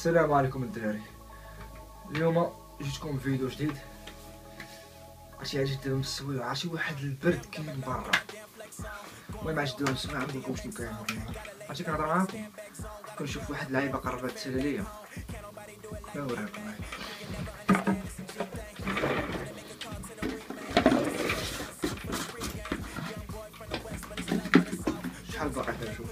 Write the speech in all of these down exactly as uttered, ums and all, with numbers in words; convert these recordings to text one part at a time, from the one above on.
السلام عليكم الدراري. اليوم جيتكم فيديو جديد. عرفتي عاد جيت مسوي عرفتي واحد البرد كاين برا. المهم عاد جيت نسمع عندكم شنو كاين. عرفتي كنهضر معاكم كنشوف واحد اللعيبه قربت تسالى ليا. نوريكم شحال باقي كنشوف.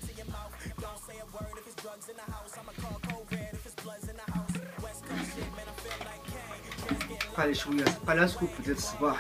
بقى لي شويه بقى لها سكوب ديال الصباح.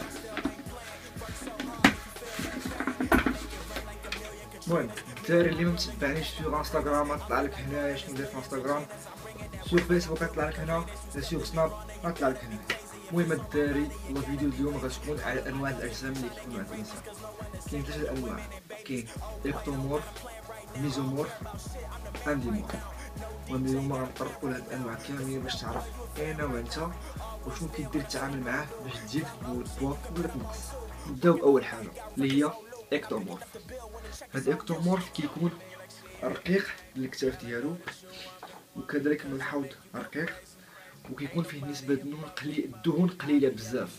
المهم الدراري اللي متبعنيش في انستغرام طلع لك هنايا شنو ندير في انستغرام، سور فيسبوك يطلع لك هنا، سور سناب يطلع لك هنا. المهم الدراري والله فيديو اليوم غتكون على انواع الاجسام اللي كيكونوا عند الانسان. كاين ثلاثه انواع، كاين اكتومورف، ميزومورف، انديمورف. المهم اليوم غنطرقوا لهاد الانواع كاملين باش تعرف اي نوع انت وشنو كيدير تتعامل معاه باش تزيد من البوا ولا تنقص. نبداو باول حاجه اللي هي اكتومورف. هاد الاكتومورف كيكون رقيق الكتاف ديالو وكذلك من الحوض رقيق، وكيكون فيه نسبه دهون قليله الدهون قليله بزاف،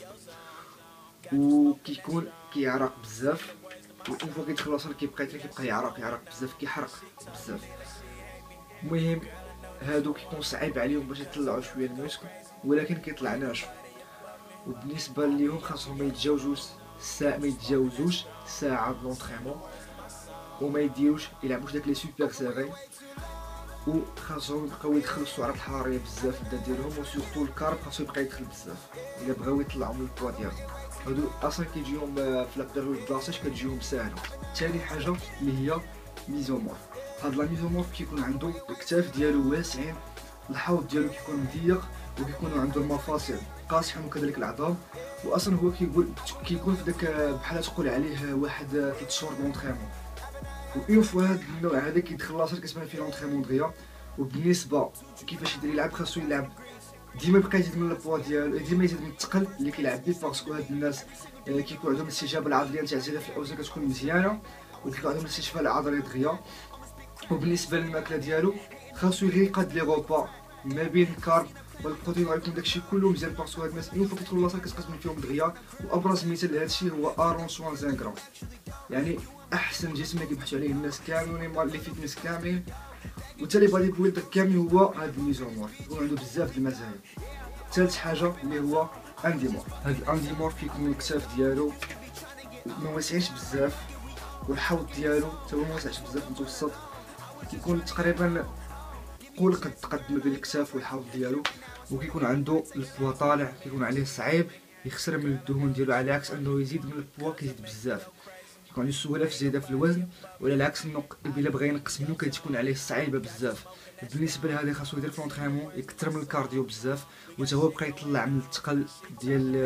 وكيكون كيعرق بزاف، وأون فوا كيدخل الوصل كيبقى كيبقى يعرق يعرق بزاف كيحرق بزاف. المهم هادو كيكون صعيب عليهم باش يطلعوا شويه المسك، ولكن كيطلع ناشف. وبالنسبه ليهم خاصهم ما يتجاوزوش الساعه ما يتجاوزوش ساعه دونطريمون، وما يديروش يلعبوش داك لي سوبر سيري، وخاصهم يبقاو يدخلوا السعرات الحراريه بزاف الدا ديالهم، وسورتو الكارب خاصو يبقى يدخل بزاف الا بغاو يطلعوا من البوا ديالهم. هادو اصلا كيجيهم في لا بيريود دلاصاج كتجيهم ساهله. ثاني حاجه اللي هي ميزومورف. هاد لا ميزومورف كيكون عنده الكتاف ديالو واسعين، الحوض ديالو كيكون مضيق، وكيكونوا عنده المفاصل قاصحين وكذلك العظام، واصلا هو كيقول كيكون في داك بحال تقول عليه واحد ثلاث شهور دونطريمون. و اون فوا هاد النوع هذا كيدخل لاصال كتبان فيه لونطريمون دغيا. وبالنسبه كيفاش يدير يلعب خاصو يلعب ديما يبقى يزيد من البوا ديالو، ديما يزيد من الثقل اللي كيلعب به، باسكو هاد الناس كيكون عندهم الاستجابه العضليه نتاع الزياده في الاوزان كتكون مزيانه، وكيكون عندهم الاستشفاء العضلي دغيا. وبالنسبه للماكله ديالو خاصو يقاد لي غوبا ما بين الكارب والبروتين، غيكون داكشي كله مزيان، باسكو هاد الناس اون فوا كيدخلوا لاصال كتقسم فيهم دغيا. وابرز مثال لهادشي هو ارون شوانزينغ، يعني احسن جسم كيبحثوا عليه الناس كاملين اللي فيتنس كاملين وتا لي بادي بويلدر كاملين، هو هاد الميزومورف كيكون عنده بزاف د المزايا. ثالث حاجه اللي هو انديمورف. هاد الانديمورف كيكون الكتاف ديالو ما واسعينش بزاف، والحوض ديالو حتى هو ما واسعش بزاف، متوسط، كيكون تقريبا قول قد قد ما بين الكتاف والحوض ديالو، وكيكون عنده البوا طالع، كيكون عليه صعيب يخسر من الدهون ديالو، على عكس انه يزيد من البوا كيزيد بزاف، كيكون عنده سهوله في الزياده في الوزن. وعلى العكس انه الا بغى ينقص منه كتكون عليه صعيبه بزاف. بالنسبه لهذا خاصو يدير في لونطريمون يكثر من الكارديو بزاف، وتا هو بقى يطلع من الثقل ديال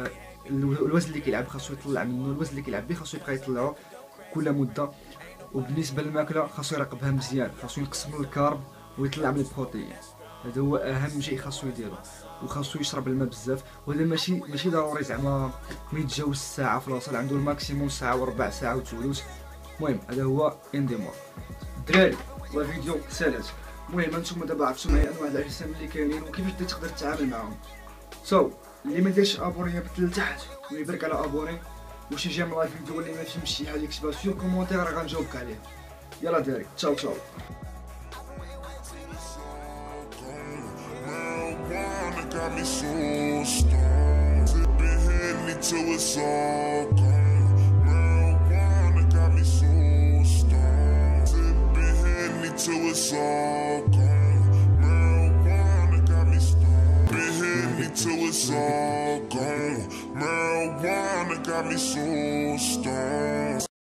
الوزن اللي كيلعب، خاصو يطلع منه الوزن اللي كيلعب به، خاصو يبقى يطلعو كل مده. وبالنسبه للماكله خاصو يراقبها مزيان، خاصو ينقص من الكارب ويطلع من البروتين، هذا هو اهم شيء خاصو يديرو. وخاصو يشرب الماء بزاف، وهذا ماشي ماشي ضروري زعما ما يتجاوز الساعه في الوصل، عنده الماكسيموم ساعه وربع ساعه وثلث. المهم هذا هو انديمورف. الدراري والله فيديو سالات. المهم انتم دابا عرفتوا معايا انواع الاجسام اللي كاينين وكيفاش تقدر تتعامل معاهم. سو so, اللي ما دارش ابوني يبدل لتحت ويبارك على ابوني، وشي جا من الفيديو واللي ما فهمش شي حاجه يكتبها في كومونتير غنجاوبك عليه. يلا دراري تشاو تشاو. Got me so stoned, sipping Henny till it's all gone. Marijuana got me so stoned, sipping Henny till it's all gone. Marijuana got me stoned, sipping Henny till it's all gone. Marijuana got me so stoned.